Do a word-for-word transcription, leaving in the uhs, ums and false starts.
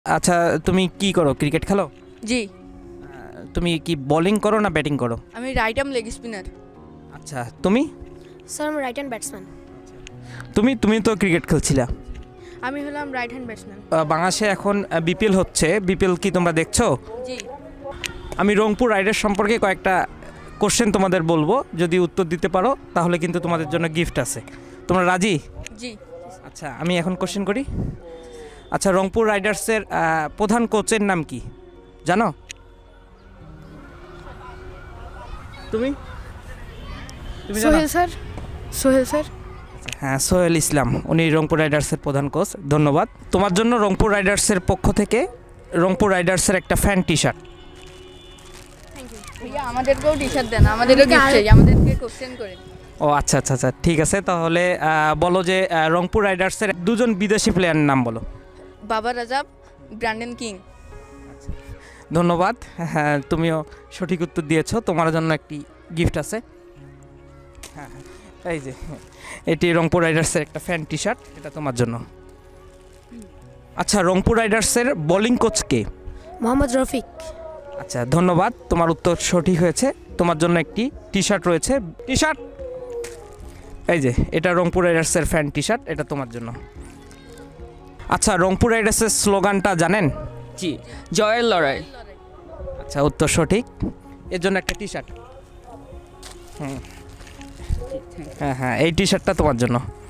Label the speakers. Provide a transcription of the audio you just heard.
Speaker 1: আচ্ছা, তুমি কি করো? ক্রিকেট খেলো?
Speaker 2: জি।
Speaker 1: তুমি কি বোলিং করো না ব্যাটিং করো?
Speaker 2: আমি রাইট আর্ম লেগ স্পিনার।
Speaker 1: আচ্ছা, তুমি?
Speaker 3: স্যার আমি রাইট হ্যান্ড ব্যাটসম্যান।
Speaker 1: তুমি তুমি তো ক্রিকেট খেলছিলা।
Speaker 2: আমি হলাম রাইট হ্যান্ড ব্যাটসম্যান।
Speaker 1: বাংলাদেশে এখন বিপিএল হচ্ছে, বিপিএল কি তোমরা দেখছো?
Speaker 2: জি।
Speaker 1: আমি রংপুর রাইডার্স সম্পর্কে কয়েকটা কোশ্চেন তোমাদের বলবো, যদি উত্তর দিতে পারো তাহলে কিন্তু তোমাদের জন্য গিফট আছে। তোমরা রাজি?
Speaker 2: জি।
Speaker 1: আচ্ছা, আমি এখন কোশ্চেন করি। আচ্ছা, রংপুর রাইডার্সের প্রধান কোচের নাম কি জানো? তুমি তুমি জানো?
Speaker 3: সোহেল স্যার। সোহেল স্যার।
Speaker 1: হ্যাঁ, সোহেল ইসলাম, উনি রংপুর রাইডার্সের প্রধান কোচ। ধন্যবাদ। তোমার জন্য রংপুর রাইডার্সের পক্ষ থেকে রংপুর রাইডার্সের একটা ফ্যান টি শার্ট।
Speaker 2: ভাইয়া আমাদেরকেও টি শার্ট দেন, আমাদেরও গিফট চাই, আমাদেরকে কোশ্চেন করে।
Speaker 1: ও আচ্ছা আচ্ছা আচ্ছা, ঠিক আছে। তাহলে বলো যে রংপুর রাইডার্সের দুজন বিদেশি প্লেয়ারের নাম বলো।
Speaker 2: বাবা রাজাব, ব্র্যান্ডন কিং।
Speaker 1: ধন্যবাদ, হ্যাঁ তুমিও সঠিক উত্তর দিয়েছো। তোমার জন্য একটি গিফট আছে। হ্যাঁ, এই যে এটি রংপুর রাইডার্সের একটা ফ্যান টি শার্ট, এটা তোমার জন্য। আচ্ছা, রংপুর রাইডার্সের বোলিং কোচ কে?
Speaker 3: মোহাম্মদ রফিক।
Speaker 1: আচ্ছা, ধন্যবাদ, তোমার উত্তর সঠিক হয়েছে। তোমার জন্য একটি টি শার্ট রয়েছে। টি শার্ট, এই যে এটা রংপুর রাইডার্সের ফ্যান টি শার্ট, এটা তোমার জন্য। আচ্ছা, রংপুর রাইডার্সের স্লোগানটা জানেন?
Speaker 4: জি, জয়ের লড়াই।
Speaker 1: আচ্ছা, উত্তর সঠিক, এর জন্য একটা টি শার্ট। হুম, হ্যাঁ হ্যাঁ, এই টি শার্টটা তোমার জন্য।